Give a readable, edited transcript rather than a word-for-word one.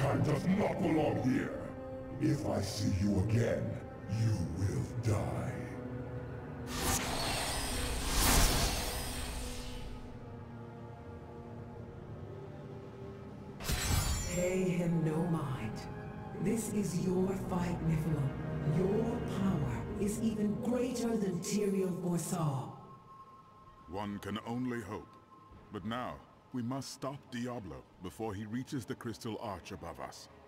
kind does not belong here. If I see you again, you will die. Pay him no mind. This is your fight, Nephilim. Your power is even greater than Tyrael foresaw. One can only hope. But now, we must stop Diablo before he reaches the crystal arch above us.